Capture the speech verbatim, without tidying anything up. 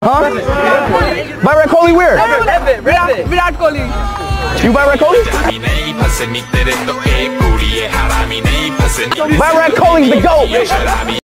Huh? Virat Kohli where? Virat Kohli. You Virat Kohli? Virat Kohli's the GOAT!